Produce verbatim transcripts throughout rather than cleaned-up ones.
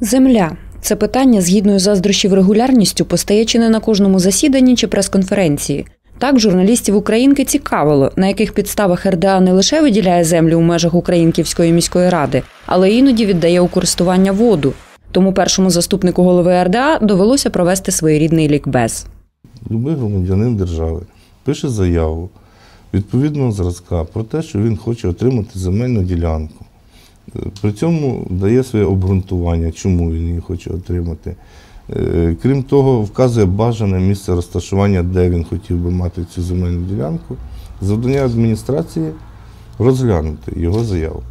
Земля. Це питання з гідною заздрощів регулярністю постає чи не на кожному засіданні чи прес-конференції. Так, журналістів Українки цікавило, на яких підставах ер де а не лише виділяє землю у межах Українківської міської ради, але іноді віддає у користування воду. Тому першому заступнику голови ер де а довелося провести своєрідний лікбез. Любий громадянин держави пише заяву відповідного зразка про те, що він хоче отримати земельну ділянку. При цьому дає своє обґрунтування, чому він її хоче отримати. Крім того, вказує бажане місце розташування, де він хотів би мати цю земельну ділянку. Завдання адміністрації – розглянути його заяву.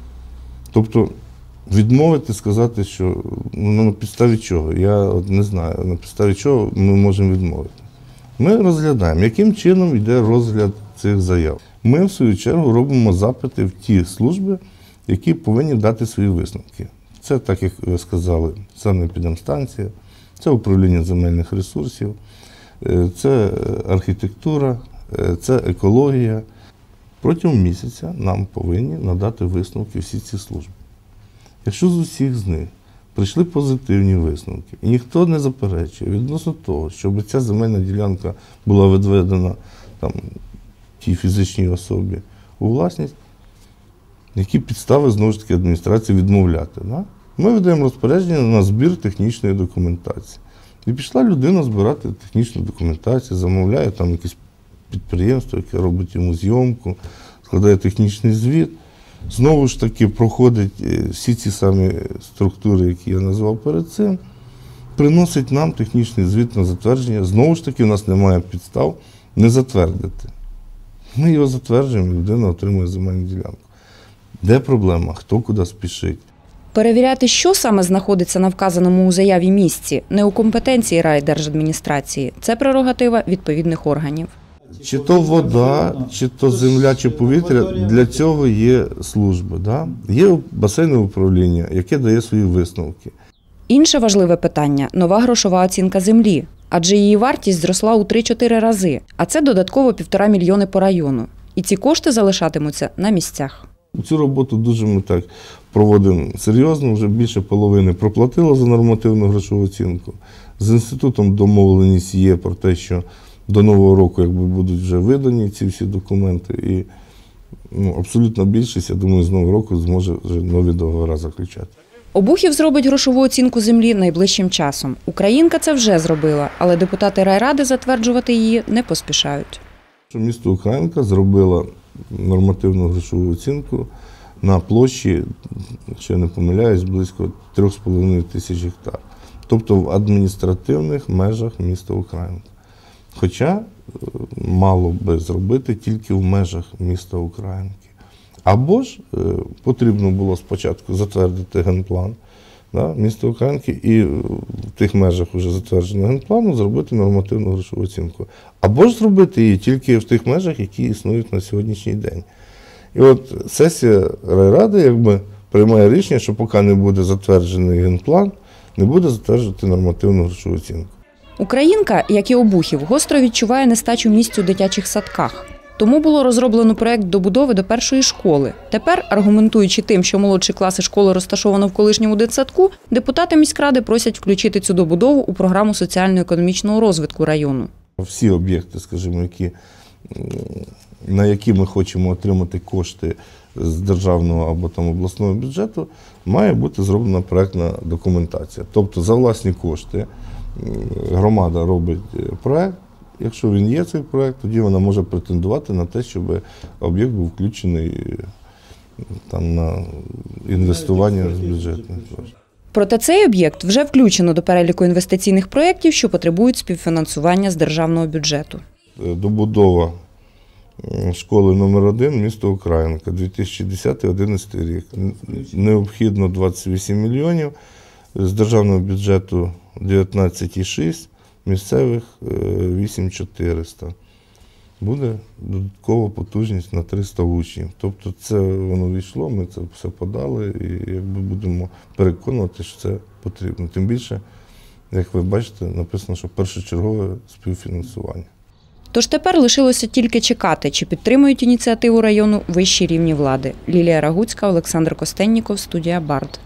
Тобто відмовити, сказати, що ну, на підставі чого, я от не знаю, на підставі чого ми можемо відмовити. Ми розглядаємо, яким чином йде розгляд цих заяв. Ми, в свою чергу, робимо запити в ті служби, які повинні дати свої висновки. Це, так як ви сказали, санепідемстанція, це управління земельних ресурсів, це архітектура, це екологія. Протягом місяця нам повинні надати висновки всі ці служби. Якщо з усіх з них прийшли позитивні висновки, і ніхто не заперечує відносно того, щоб ця земельна ділянка була відведена там, тій фізичній особі у власність, які підстави, знову ж таки, адміністрації відмовляти. Да? Ми видаємо розпорядження на збір технічної документації. І пішла людина збирати технічну документацію, замовляє там якесь підприємство, яке робить йому зйомку, складає технічний звіт. Знову ж таки проходить всі ці самі структури, які я назвав перед цим, приносить нам технічний звіт на затвердження. Знову ж таки, у нас немає підстав не затвердити. Ми його затверджуємо, і людина отримує земельну ділянку. Де проблема? Хто куди спішить? Перевіряти, що саме знаходиться на вказаному у заяві місці, не у компетенції райдержадміністрації. Це прерогатива відповідних органів. Чи то вода, чи то земля, чи повітря, для цього є служби. Да? Є басейнове управління, яке дає свої висновки. Інше важливе питання – нова грошова оцінка землі. Адже її вартість зросла у три-чотири рази, а це додатково півтора мільйони по району. І ці кошти залишатимуться на місцях. Цю роботу дуже ми так проводимо серйозно, вже більше половини проплатило за нормативну грошову оцінку. З інститутом домовленість є про те, що до Нового року якби будуть вже видані ці всі документи. І ну, абсолютно більшість, я думаю, з Нового року зможе вже нові договори заключати. Обухів зробить грошову оцінку землі найближчим часом. Українка це вже зробила, але депутати райради затверджувати її не поспішають. Місто Українка зробило нормативну грошову оцінку на площі, якщо я не помиляюсь, близько три з половиною тисяч гектар. Тобто в адміністративних межах міста Українка. Хоча мало би зробити тільки в межах міста Українки. Або ж е, потрібно було спочатку затвердити генплан да, міста Українки і в тих межах вже затвердженого генплану зробити нормативну грошову оцінку. Або ж зробити її тільки в тих межах, які існують на сьогоднішній день. І от сесія райради якби приймає рішення, що поки не буде затверджений генплан, не буде затверджувати нормативну грошову оцінку. Українка, як і Обухів, гостро відчуває нестачу місць у дитячих садках. Тому було розроблено проєкт добудови до першої школи. Тепер, аргументуючи тим, що молодші класи школи розташовано в колишньому дитсадку, депутати міськради просять включити цю добудову у програму соціально-економічного розвитку району. Всі об'єкти, скажімо, які, на які ми хочемо отримати кошти з державного або там обласного бюджету, має бути зроблена проєктна документація. Тобто за власні кошти громада робить проєкт. Якщо він є, цей проєкт, тоді вона може претендувати на те, щоб об'єкт був включений там, на інвестування з бюджетних коштів. Проте цей об'єкт вже включено до переліку інвестиційних проєктів, що потребують співфінансування з державного бюджету. Добудова школи номер один міста Українка, дві тисячі десятий - дві тисячі одинадцятий рік. Необхідно двадцять вісім мільйонів, з державного бюджету дев'ятнадцять цілих шість, місцевих вісім тисяч чотириста. Буде додаткова потужність на триста учнів. Тобто це воно війшло, ми це все подали і якби будемо переконувати, що це потрібно. Тим більше, як ви бачите, написано, що першочергове співфінансування. Тож тепер лишилося тільки чекати, чи підтримують ініціативу району вищі рівні влади. Лілія Рагуцька, Олександр Костенніков, студія Бард.